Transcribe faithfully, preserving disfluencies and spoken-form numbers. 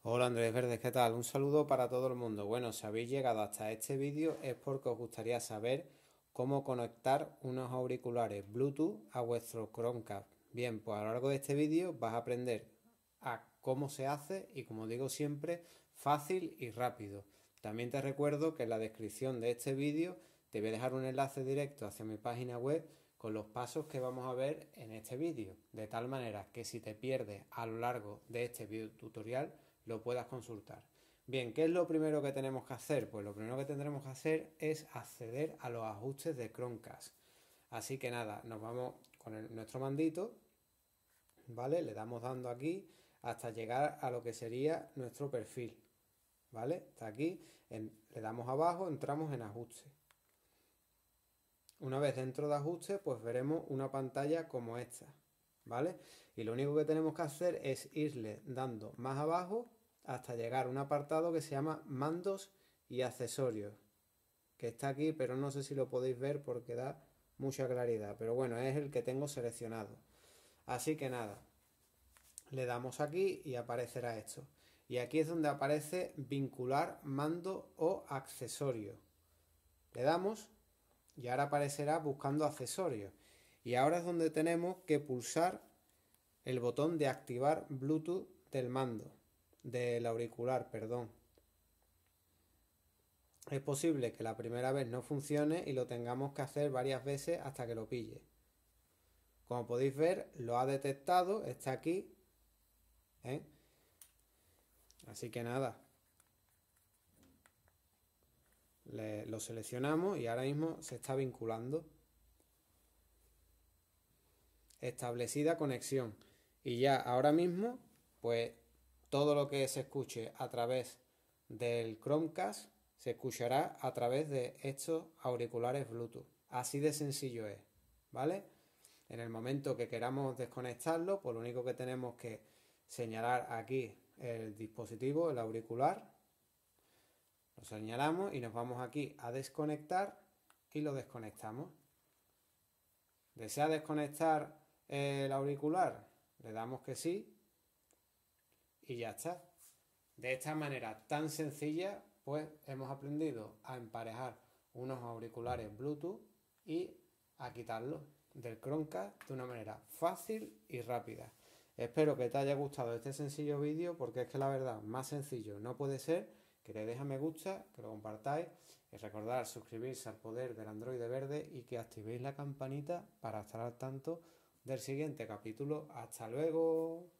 Hola Andrés Verdes, ¿qué tal? Un saludo para todo el mundo. Bueno, si habéis llegado hasta este vídeo es porque os gustaría saber cómo conectar unos auriculares Bluetooth a vuestro Chromecast. Bien, pues a lo largo de este vídeo vas a aprender a cómo se hace y, como digo siempre, fácil y rápido. También te recuerdo que en la descripción de este vídeo te voy a dejar un enlace directo hacia mi página web con los pasos que vamos a ver en este vídeo, de tal manera que si te pierdes a lo largo de este video tutorial lo puedas consultar. Bien, ¿qué es lo primero que tenemos que hacer? Pues lo primero que tendremos que hacer es acceder a los ajustes de Chromecast. Así que nada, nos vamos con el, nuestro mandito, ¿vale? Le damos dando aquí hasta llegar a lo que sería nuestro perfil, ¿vale? Está aquí, en, le damos abajo, entramos en ajustes. Una vez dentro de ajustes, pues veremos una pantalla como esta, ¿vale? Y lo único que tenemos que hacer es irle dando más abajo hasta llegar a un apartado que se llama mandos y accesorios, que está aquí, pero no sé si lo podéis ver porque da mucha claridad, pero bueno, es el que tengo seleccionado. Así que nada, le damos aquí y aparecerá esto. Y aquí es donde aparece vincular mando o accesorio. Le damos y ahora aparecerá buscando accesorios. Y ahora es donde tenemos que pulsar el botón de activar Bluetooth del mando, del auricular, perdón. Es posible que la primera vez no funcione y lo tengamos que hacer varias veces hasta que lo pille. Como podéis ver, lo ha detectado, está aquí, ¿eh? Así que nada, le, lo seleccionamos y ahora mismo se está vinculando. Establecida conexión. Y ya ahora mismo, pues todo lo que se escuche a través del Chromecast se escuchará a través de estos auriculares Bluetooth. Así de sencillo es, ¿vale? En el momento que queramos desconectarlo, pues lo único que tenemos que señalar aquí el dispositivo, el auricular, lo señalamos y nos vamos aquí a desconectar y lo desconectamos. ¿Desea desconectar el auricular? Le damos que sí y ya está. De esta manera tan sencilla, pues hemos aprendido a emparejar unos auriculares Bluetooth y a quitarlos del Chromecast de una manera fácil y rápida. Espero que te haya gustado este sencillo vídeo, porque es que la verdad, más sencillo no puede ser. Que le deis a me gusta, que lo compartáis y recordad suscribirse al poder del Android verde y que activéis la campanita para estar al tanto del siguiente capítulo. ¡Hasta luego!